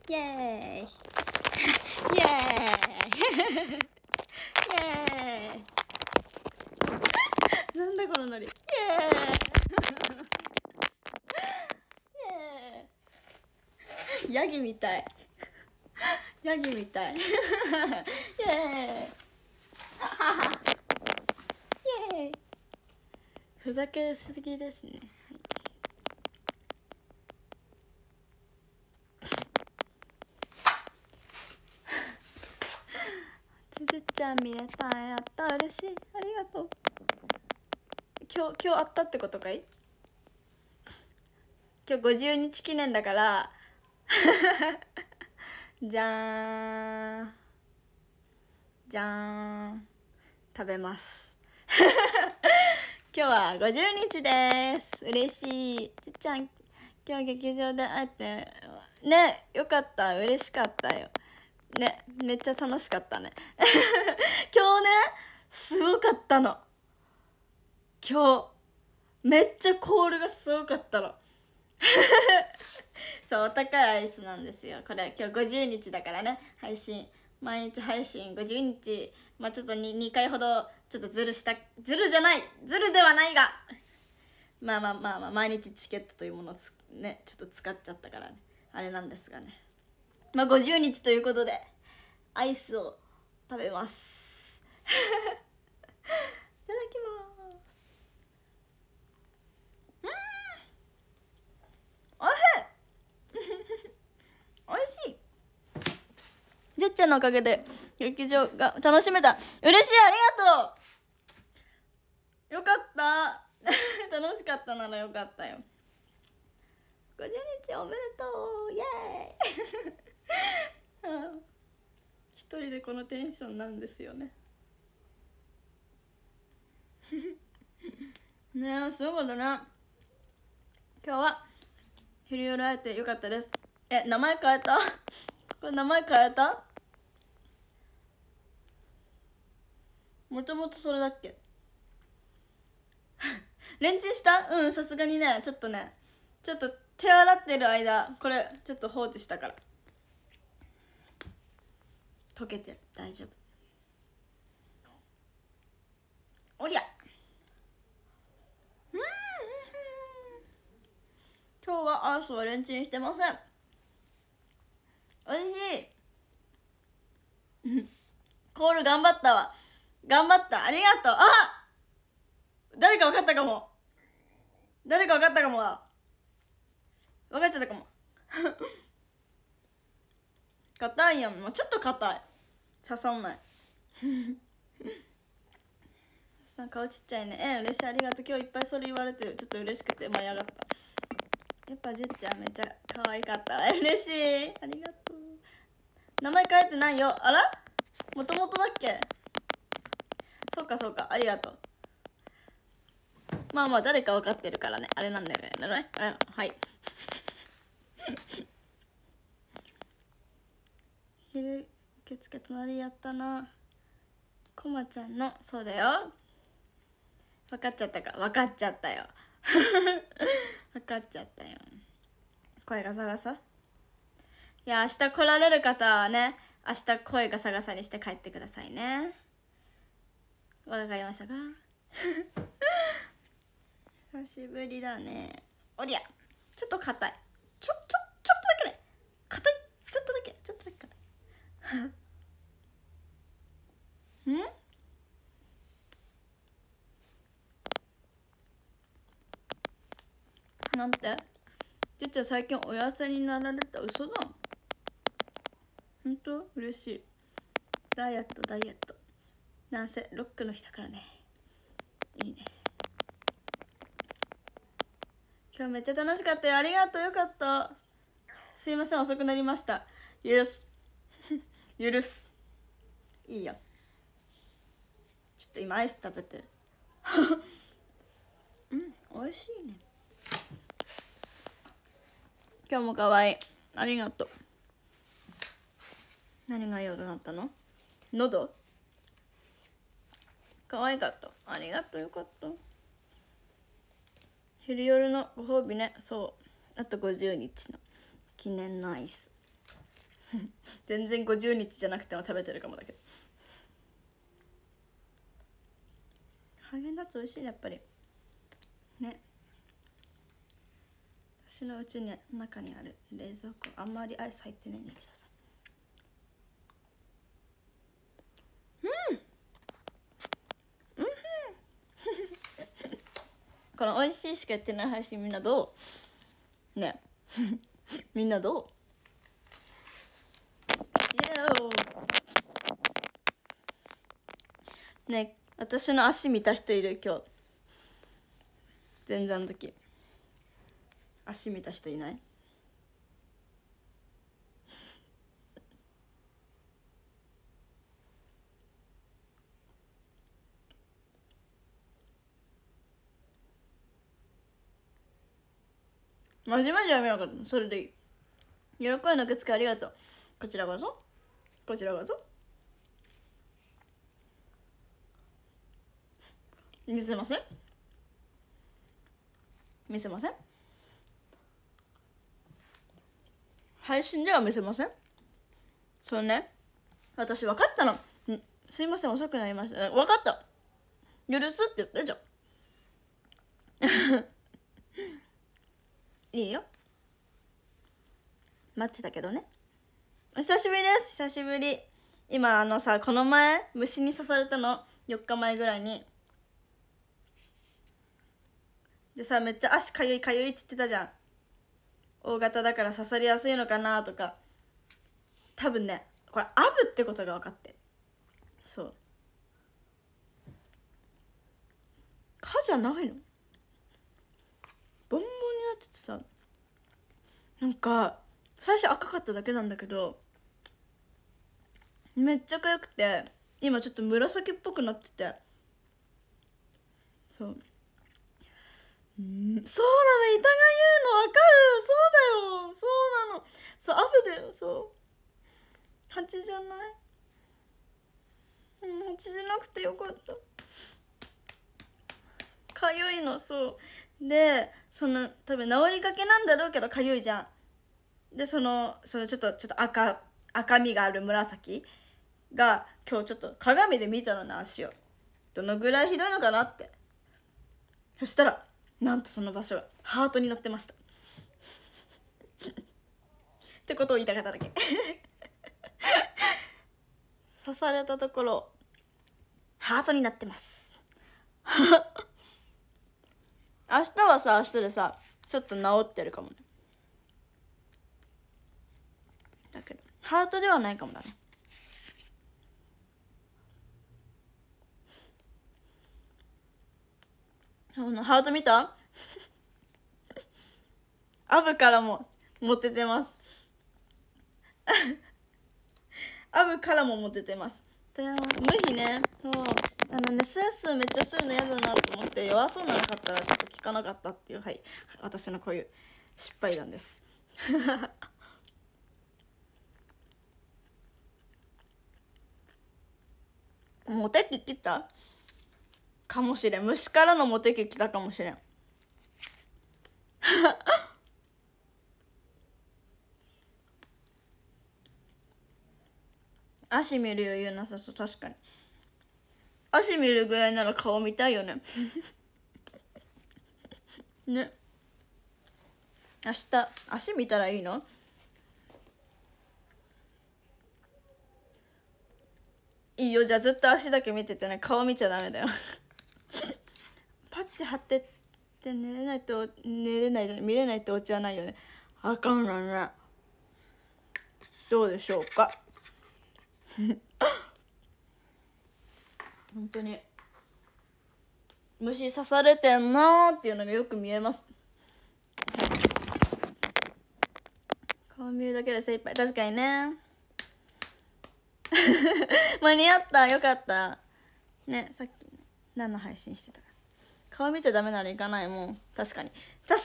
イエーイイエーイイエーイなんだこのノリ。イエーイイエーイヤギみたい。ヤギみたい。イエーイイエーイ。ふざけすぎですね。つじゅちゃん見れた。やった、嬉しい、ありがとう。今日あったってことかい。今日50日記念だからじゃーんじゃーん食べます今日は50日です。嬉しい。ちっちゃん今日劇場で会えてね、よかった、嬉しかったよね、めっちゃ楽しかったね今日ね、すごかったの。今日めっちゃコールがすごかったのそう、お高いアイスなんですよ。これ今日50日だからね、配信毎日配信50日、まあちょっと 2回ほどちょっとズルじゃない、ズルではないが、まあ毎日チケットというものをね、ちょっと使っちゃったからね、あれなんですがね、まあ50日ということでアイスを食べますいただきます。おいしいおいしい。じっちゃんのおかげで劇場が楽しめた。嬉しい、ありがとう。よかった楽しかったならよかったよ。50日おめでとう、イエーイ一人でこのテンションなんですよねねえ、すごかったね。今日は昼夜会えてよかったです。名前変えたこれ名前変えた？もともとそれだっけレンチンした？うん、さすがにね、ちょっと手洗ってる間これちょっと放置したから溶けてる、大丈夫。おりゃ、今日はアースはレンチンしてません。おいしいコール頑張ったわ、頑張った、ありがとう。あ、誰か分かったかも、誰か分かったかもだ、分かっちゃったかも硬いやん、もうちょっと硬い、刺さんないさん顔ちっちゃいね。嬉しい、ありがとう。今日いっぱいそれ言われてちょっと嬉しくて舞い上がった。やっぱじゅっちゃんめっちゃ可愛かった嬉しい、ありがとう。名前変えてないよ。あら、もともとだっけ。そうかそうか、ありがとう。まあ誰か分かってるからね、あれなんだよね。はい昼受付隣やったな。こまちゃんの、そうだよ。分かっちゃったか、分かっちゃったよ分かっちゃったよ。声ガサガサ。いや、明日来られる方はね、明日声ガサガサにして帰ってくださいね。わかりましたか久しぶりだね。おりゃ、ちょっと硬い、ちょっとだけね、硬い、ちょっとだけ硬いんなんて。じっちゃん最近お痩せになられた？嘘だ。ほんと嬉しい。ダイエットなんせロックの日だからね。いいね。今日めっちゃ楽しかったよ、ありがとう。よかった。すいません、遅くなりました。許す許す、いいよ。ちょっと今アイス食べてる美味しいね。今日も可愛い、ありがとう。何が良くなったの？喉？可愛かった、ありがとう。よかった。昼夜のご褒美ね。そう、あと50日の記念のアイス。 全然50日じゃなくても食べてるかもだけど。ハーゲンダッツ美味しいね、やっぱりね。私のうちに中にある冷蔵庫あんまりアイス入ってないんだけどさ。この美味しいしかやってない配信みんなどうねみんなどうね。私の足見た人いる今日。前座の時足見た人いない？マジマジやめなかった。それでいい。喜びの受付ありがとう。こちらこそこちらこそ。見せません見せません配信では見せません。そうね、私分かったの。すいません遅くなりました。分かった、許すって言ったじゃんいいよ、待ってたけどね。お久しぶりです。久しぶり。今さ、この前虫に刺されたの、4日前ぐらいに。でさ、めっちゃ足かゆいかゆいって言ってたじゃん。大型だから刺さりやすいのかなとか。多分ね、これアブってことが分かって、そう蚊じゃないの。ボンボンになっててさ、なんか最初赤かっただけなんだけどめっちゃかゆくて、今ちょっと紫っぽくなってて、そう、そうなの、イタが言うの分かる。そうだよ、そうなの、そう、アブだよ、そう蜂じゃない。蜂じゃなくてよかった。かゆいの、そうで、多分治りかけなんだろうけどかゆいじゃん。でちょっと赤みがある紫が今日ちょっと鏡で見たのね、足をどのぐらいひどいのかなって。そしたらなんとその場所がハートになってましたってことを言いたかっただけ刺されたところハートになってます明日はさ、明日でさ、ちょっと治ってるかもね。だけどハートではないかもだね。ハート見たアブからもモテてますアブからもモテてます。無比ね。そうスースーめっちゃするの嫌だなと思って弱そうなの買ったらちょっと効かなかったっていう、はい、私のこういう失敗談ですモテ期来たかもしれん。虫からのモテ期来たかもしれん足見る余裕なさそう。確かに足見るぐらいなら顔見たいよねね。明日足見たらいいの？いいよ、じゃあずっと足だけ見ててね。顔見ちゃダメだよパッチ貼ってって寝れないと見れないってオチはないよね。あかんないね。どうでしょうか本当に虫刺されてんなーっていうのがよく見えます。顔見るだけで精一杯。確かにね間に合った、よかったね。さっきね、何の配信してたか。顔見ちゃダメなら行かないもん。確かに留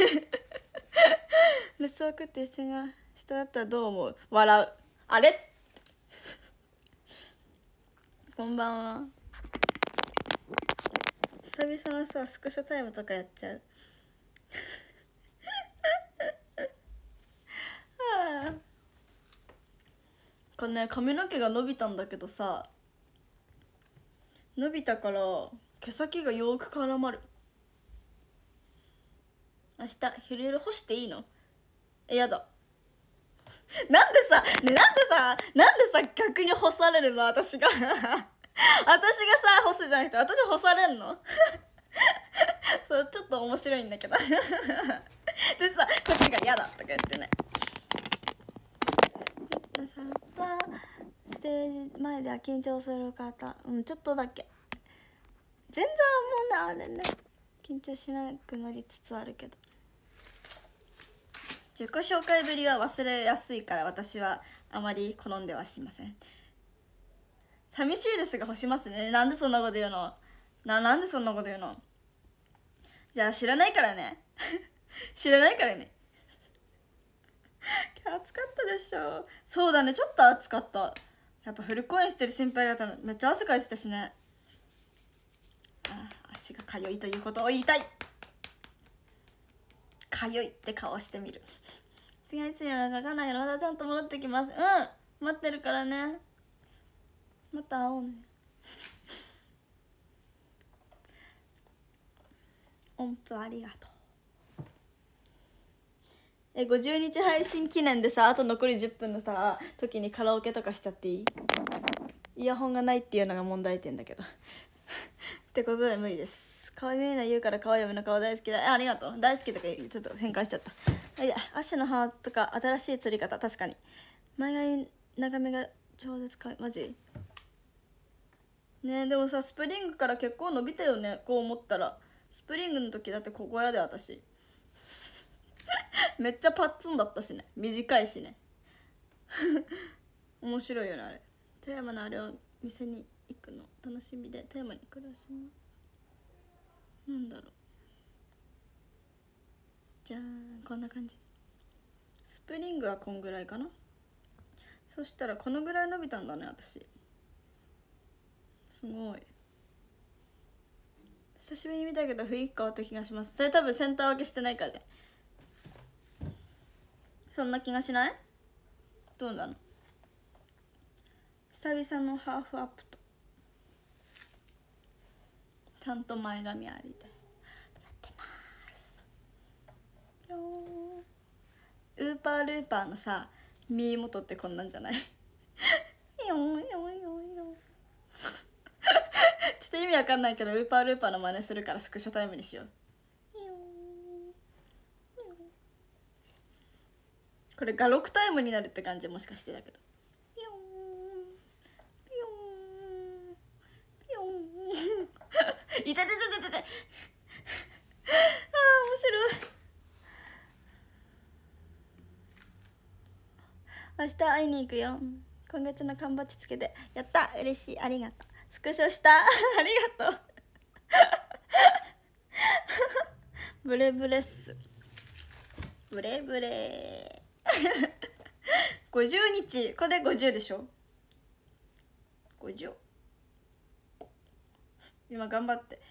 守を送って一緒が下だったらどう思う？笑う。あれこんばんは。久々のさ、スクショタイムとかやっちゃうかね、髪の毛が伸びたんだけどさ、伸びたから毛先がよく絡まる。明日昼夜干していいの？やだ。なんでさ、ね、なんでさ逆に干されるの私が私がさ干すじゃなくて私干されんのそうちょっと面白いんだけどでさこっちが嫌だとか言ってね。さんはステージ前では緊張する方、ちょっとだけ。全然もうねあれね緊張しなくなりつつあるけど、自己紹介ぶりは忘れやすいから私はあまり好んではしません。寂しいですが干しますね。なんでそんなこと言うの？なんでそんなこと言うの？じゃあ知らないからね知らないからね今日暑かったでしょ。そうだね、ちょっと暑かった。やっぱフル公演してる先輩方のめっちゃ汗かいてたしね。足がかゆいということを言いたい。かゆいって顔してみる次はいつには書かないの。またちゃんと戻ってきます。待ってるからね。また会おうね音符ありがとう。50日配信記念でさ、あと残り10分のさ時にカラオケとかしちゃっていい？イヤホンがないっていうのが問題点だけどってことで無理です。可愛いな言うから可愛い嫁の顔大好きだ。ありがとう。大好きとかちょっと変換しちゃった。足の歯とか新しい釣り方。確かに前髪長めが超絶かわいい。マジね。でもさスプリングから結構伸びたよね。こう思ったらスプリングの時だってここやで私めっちゃパッツンだったしね。短いしね面白いよねあれ。富山のあれを店に行くの楽しみで富山に暮らします。なんだろう。じゃあこんな感じ。スプリングはこんぐらいかな。そしたらこのぐらい伸びたんだね私。すごい久しぶりに見たけど雰囲気変わった気がします。それ多分センター分けしてないからじゃん。そんな気がしない？どうなの？久々のハーフアップとちゃんと前髪ありでやってます。ぴょーん。ウーパールーパーのさ耳元ってこんなんじゃない？よんよんよんよんちょっと意味わかんないけどウーパールーパーの真似するからスクショタイムにしよう。これ画録タイムになるって感じもしかしてだけど。ピヨンピヨンピヨンいたてててててあー面白い。明日会いに行くよ。今月の缶バッジつけて。やった、嬉しい、ありがとう。スクショしたありがとうブレブレっす。ブレブレ50日これで50でしょ。50今頑張って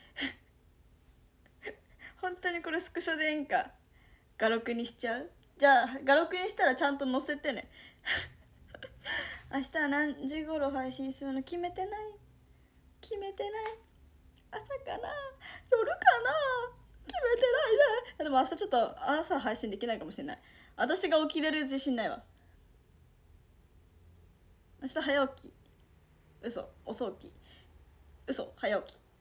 本当にこれスクショでええんか。画録にしちゃう。じゃあ画録にしたらちゃんと載せてね明日は何時頃配信するの決めてない。朝かな夜かな決めてないね。でも明日ちょっと朝配信できないかもしれない。私が起きれる自信ないわ。明日早起き。嘘遅起き。嘘早起き。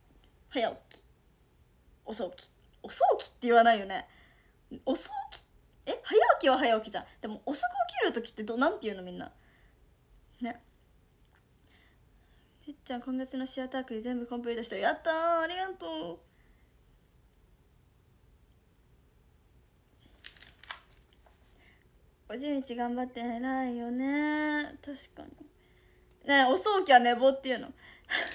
遅起きって言わないよね。遅起き早起きは早起きじゃん。でも遅く起きる時ってなんて言うのみんなね。てっちゃん今月のシアタークリ全部コンプリートした。やったー、ありがとう。50日頑張って偉いよね。確かにね。遅起きは寝坊っていうのなんだそ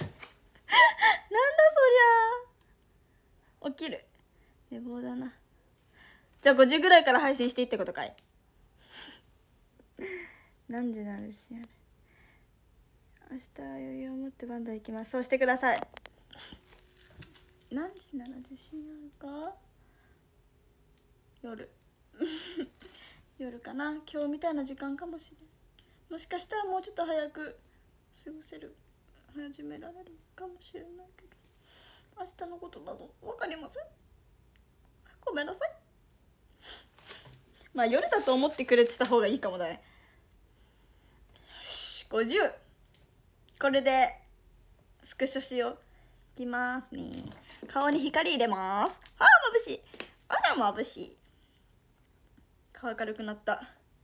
りゃ。起きる寝坊だな。じゃあ5時ぐらいから配信していいってことかい何時なるしやる。明日は余裕を持ってバンド行きます。そうしてください。何時なら自信あるか。夜夜かな。今日みたいな時間かもしれん。 もしかしたらもうちょっと早く過ごせる、始められるかもしれないけど、明日のことなど分かりません。ごめんなさい。まあ夜だと思ってくれてた方がいいかもだね。よし、50。これでスクショしよう。いきますね。顔に光入れます。あー、眩しい。あら眩しい。顔明るくなった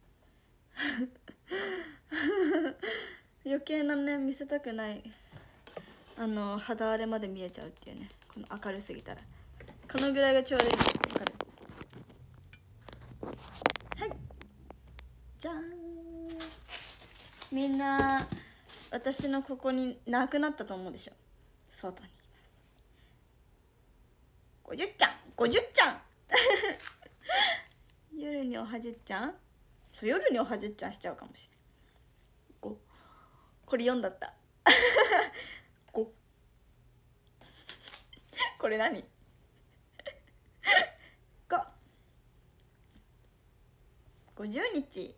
余計なね、見せたくない肌荒れまで見えちゃうっていうね。この明るすぎたらこのぐらいがちょうどいい。わかる。はい、じゃーん。みんな私のここになくなったと思うでしょ。外にいます。50ちゃん50ちゃん夜におはじっちゃん。そう、夜におはじっちゃんしちゃうかもしれない。これ4だった5これ何50日。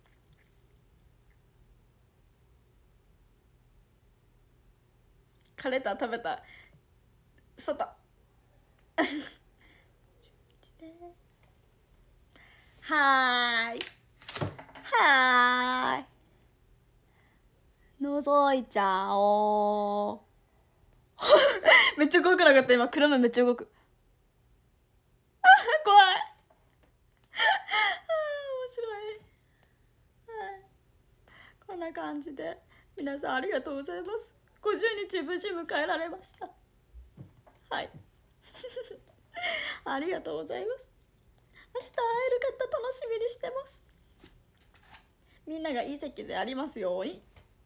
カレータ食べた。外はーいはーい、覗いちゃおうめっちゃ怖くなかった？今車めっちゃ動く怖い面白い。こんな感じで皆さんありがとうございます。50日無事迎えられました。はいありがとうございます。明日会える方楽しみにしてます。みんながいい席でありますように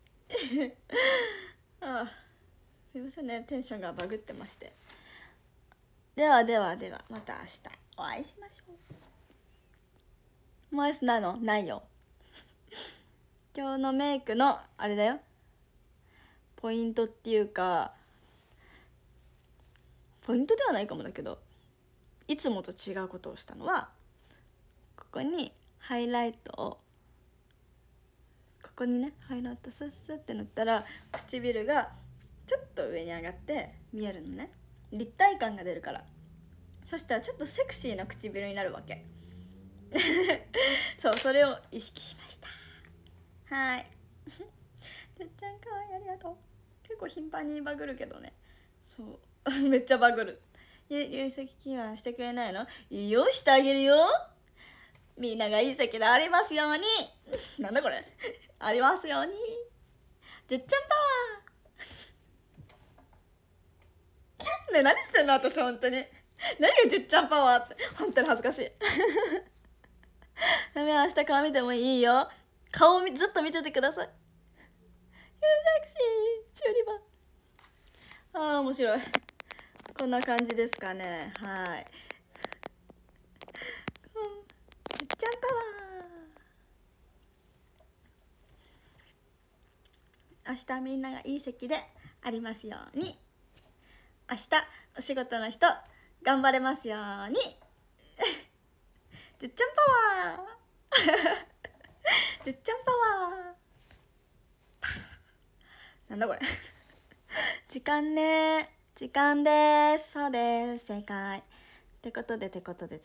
ああ、すいませんね、テンションがバグってまして。ではではでは、また明日お会いしましょう。もうアイスないの？ないよ今日のメイクのあれだよ、ポイントっていうか、ポイントではないかもだけど、いつもと違うことをしたのは、ここにハイライトを、ここにねハイライトスッスッって塗ったら唇がちょっと上に上がって見えるのね。立体感が出るから。そしたらちょっとセクシーな唇になるわけそう、それを意識しました。はいてっちゃんかわいい、ありがとう。結構頻繁にバグるけどね。そうめっちゃバグる。有席祈願してくれないの？いいよ、してあげるよ。みんながいい席でありますようになんだこれありますように。じっちゃんパワーねえ、何してんの私、本当に何がじっちゃんパワーって。本当に恥ずかしいダメ、明日顔見てもいいよ。顔ずっと見ててください。セクシーチューリバー。あー面白い。こんな感じですかね。はい、じっちゃんパワー。明日みんながいい席でありますように。明日お仕事の人頑張れますようにじっちゃんパワーじっちゃんパワーなんだこれ時間ね、時間です。そうです、正解。ってことで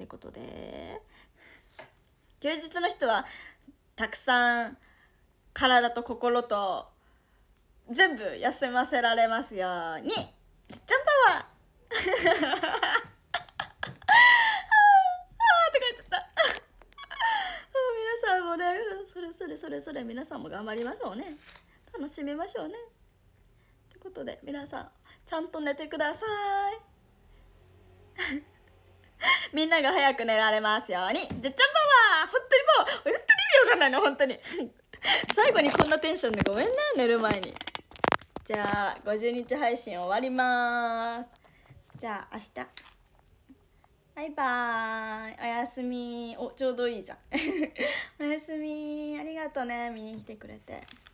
休日の人はたくさん体と心と全部休ませられますように。じっちゃんパワーとか言っちゃった皆さんもね、それ皆さんも頑張りましょうね。楽しみましょうね。ってことで皆さんちゃんと寝てくださいみんなが早く寝られますように。じっちゃんパワー。本当に意味わかんないの本当に最後にこんなテンションでごめんね、寝る前に。じゃあ50日配信終わります。じゃあ明日バイバーイ、おやすみ。お、ちょうどいいじゃんおやすみ。ありがとね、見に来てくれて。